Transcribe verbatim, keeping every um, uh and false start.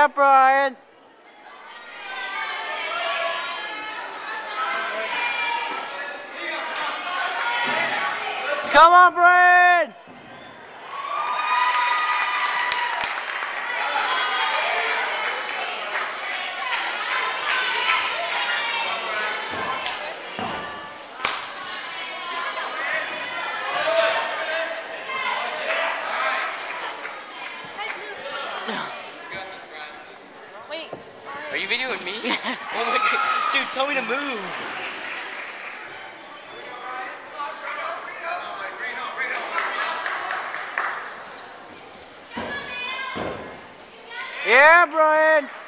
Yeah, Brian. Come on, Brian. Wait. Are you videoing me? Oh my god. Dude, tell me to move. Yeah, Brian.